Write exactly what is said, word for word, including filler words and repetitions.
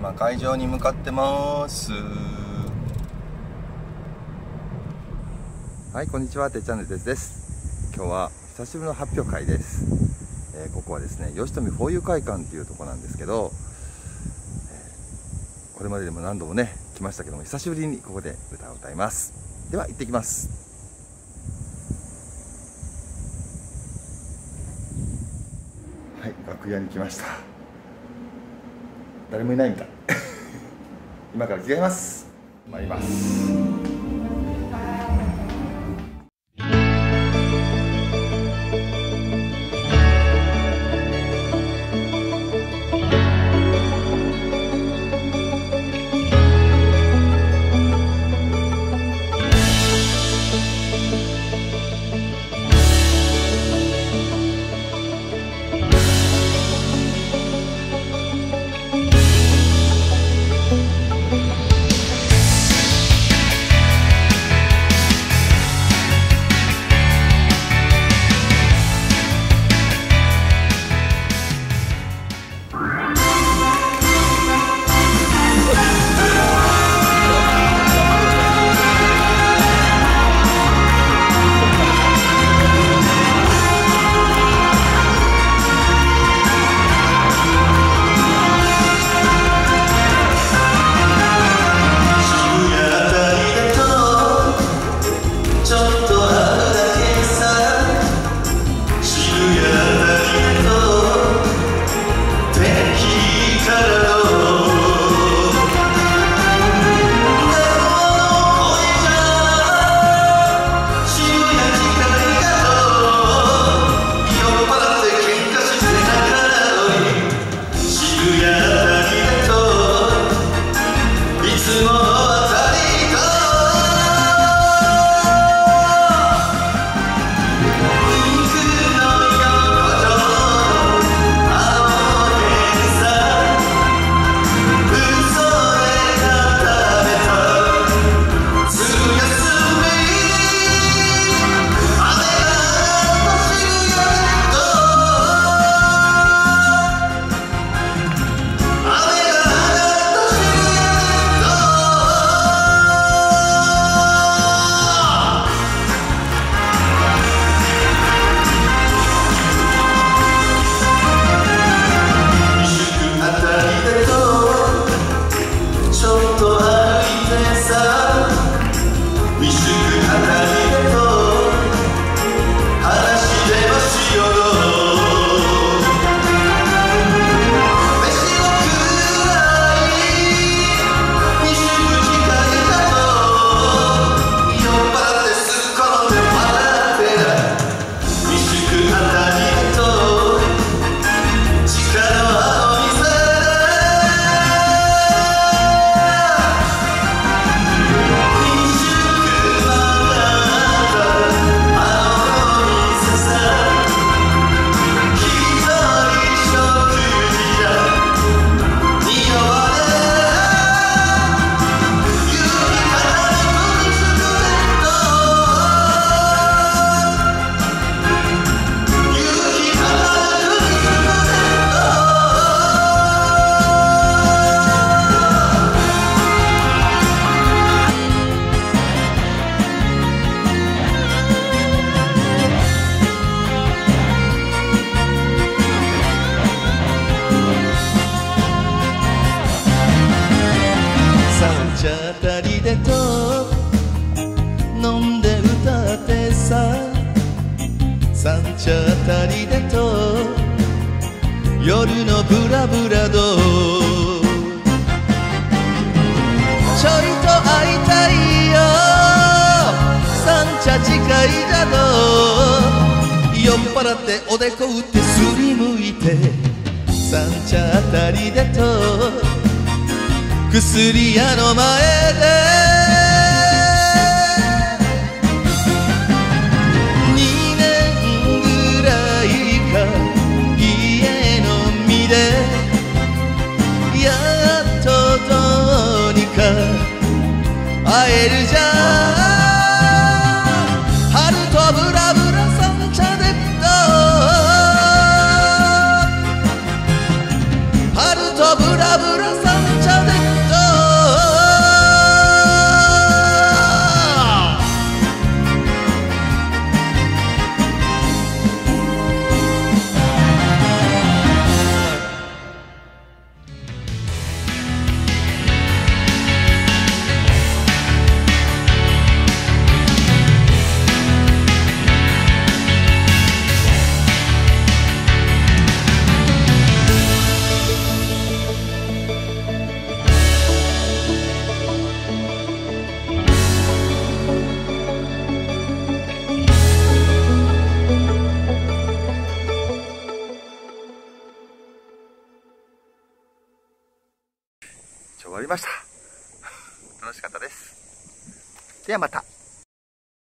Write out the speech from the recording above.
今会場に向かってます。はい、こんにちは、てっちゃんですです。今日は久しぶりの発表会です。えー、ここはですね、吉富フォーユー会館っていうところなんですけど、えー、これまででも何度もね来ましたけども、久しぶりにここで歌を歌います。では行ってきます。はい、楽屋に来ました。誰もいないみたい今から着替えます。参ります。 あたりでと飲んで歌ってさ、三茶あたりでと夜のブラブラどちょいと会いたいよ、三茶近いだど酔っ払っておでこ打ってすりむいて、三茶あたりでと薬屋の前でにねんぐらいか家飲みでやっとどうにか会えるじゃん、春とブラブラ三茶でと春とブラブラ三茶ました。楽しかったです。ではまた。